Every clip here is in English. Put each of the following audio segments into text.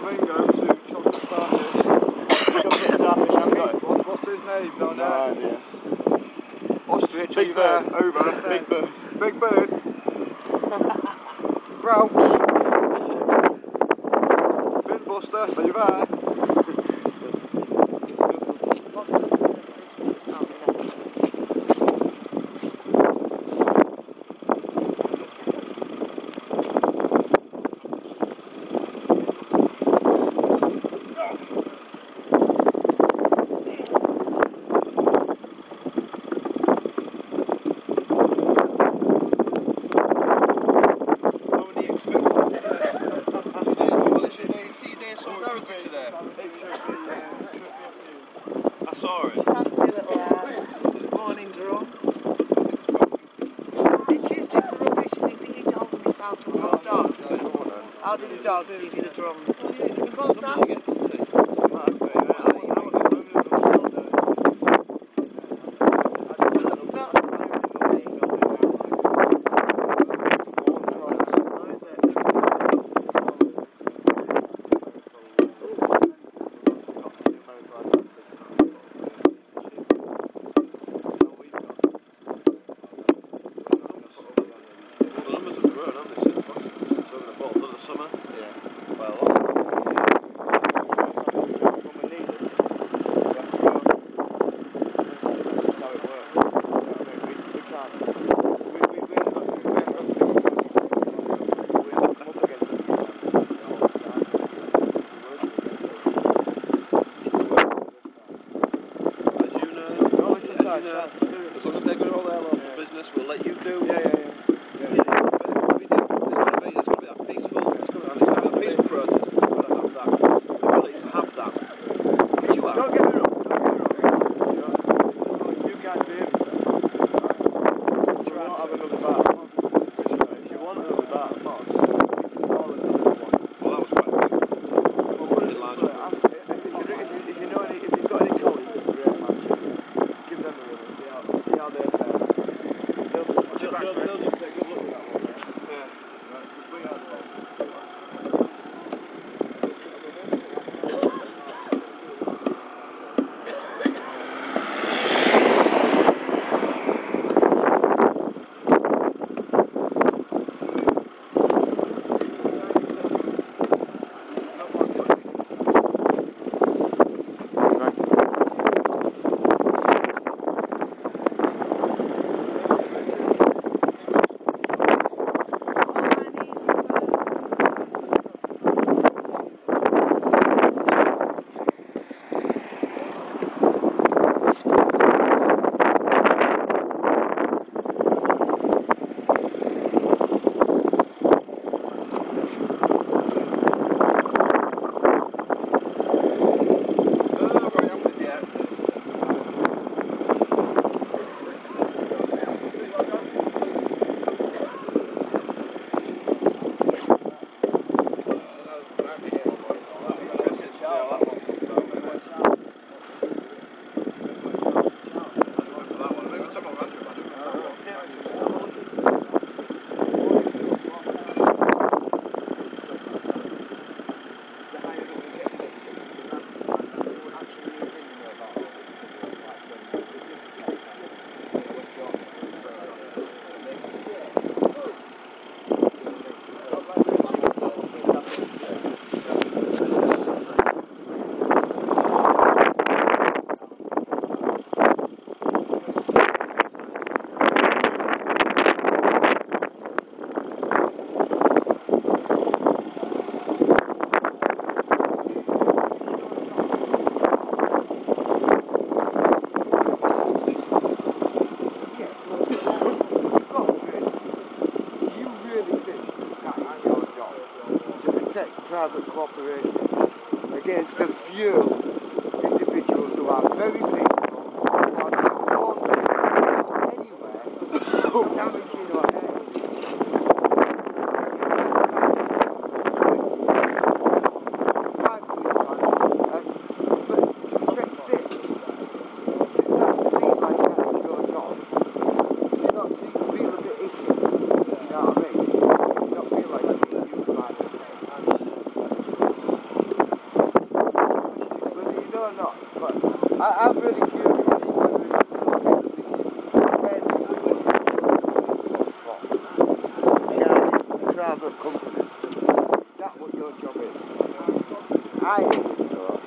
Ringo to chocolate starfish. Chocolate starfish, I've got it. What's his name down No there? idea. Ostrich, Big bird. over. Big bird. Big bird. Grouse. Fin Buster, are you there? I saw it. Morning drum. He accused him for rubbish and he thinks he's holding himself to a dog. How did the dog give you the drums? As long as they're going to hold their local business, we'll let you do. It's going to be that peaceful. It's going to be a peaceful protest. We've got to have that. The ability to have that. Which you have. Don't get me wrong. You guys be able to. If you want to have another bar. If you want another bar, of course. Well, that was quite big. Really large. If you know any, if you've got any colleagues, great matches, give them a ring and see how they fare. They'll just take a good look at that one. Yeah. Bring out the one. Private cooperation against a few individuals who are very peaceful, who are not causing anywhere damaging or anything. I'm really curious. Private company. That's what your job is. I always thought.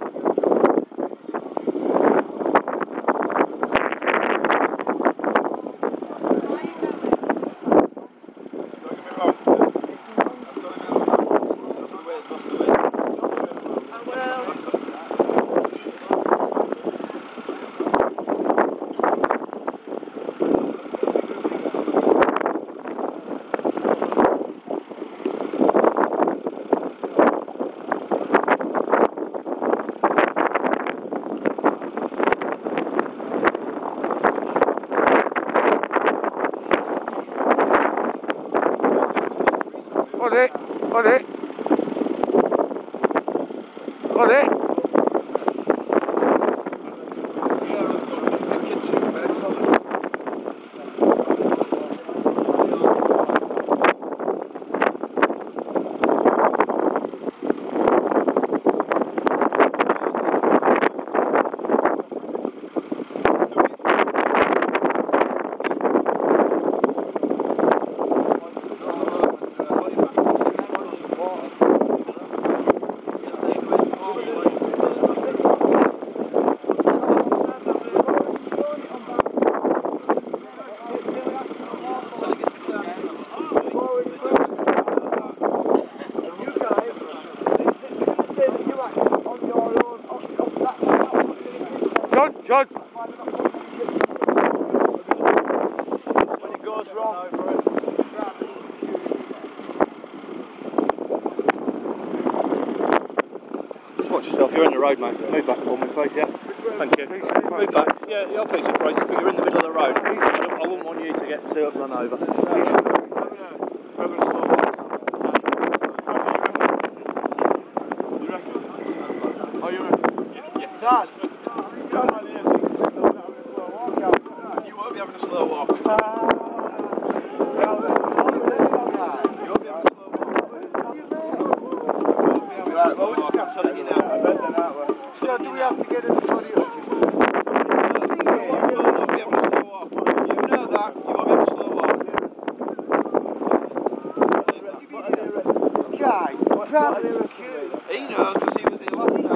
On it. John! When it goes wrong. Just watch yourself, you're in the road, mate. Move back for me, please, yeah? Thank you. Move back. Yeah, your piece of price, but you're in the middle of the road. I wouldn't want you to get run over. Oh, you reckon? Yeah. Dad! You won't be having a slow walk. So do we have to get everybody up? You will not be able to slow walk. You know that. You won't be able to slow walk. Guy, He knows because he was here last time.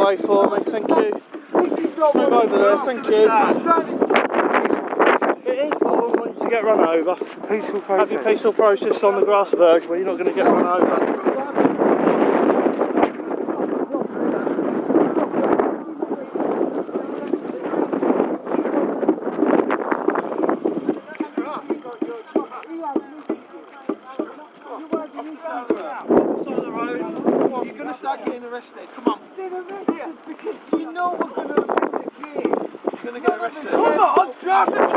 way for me, thank you. Move over there, thank you. It is, I wouldn't want you to get run over. Peaceful process. Have your peaceful process on the grass verge where you're not going to get run over. You're going to start getting arrested. Come on. Get arrested because you know we're going to arrest the kid. You're going to get arrested. Come on, drive the car.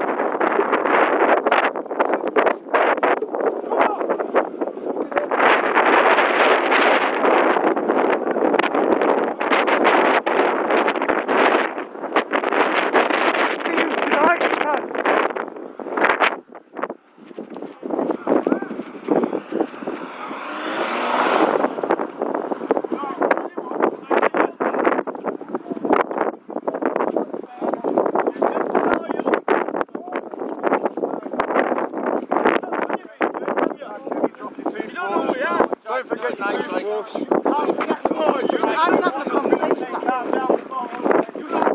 Don't forget night strike. I don't have the conversation. You just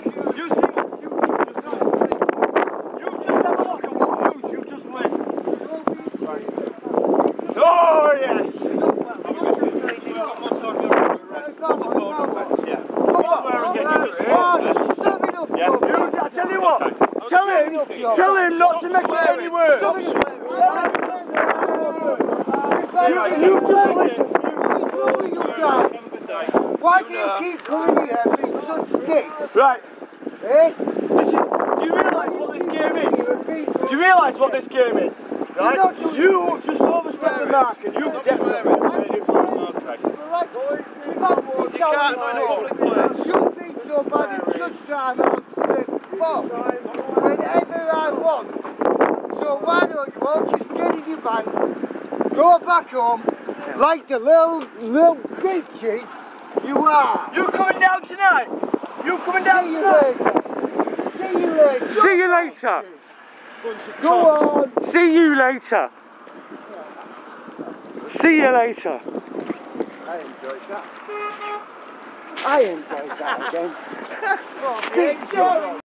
have a look at what news you just went. Oh yes! I tell you what, tell him not to make it any worse. You just listen. Why do you keep coming here and being such dicks? Right. Eh? Do you realise what this game is? Do you realise what this game is? Right? You just overstep the mark and you definitely made it from the mark. You can't know in a public place. You've been so bad at just driving on straight fuck whenever I want. So why don't you all just get in your van, go back home like the little creatures you are. You coming down tonight? You coming down See you tonight? later. See you later. See you later. Go on. See you later. See you later. I enjoyed that. I enjoyed that again.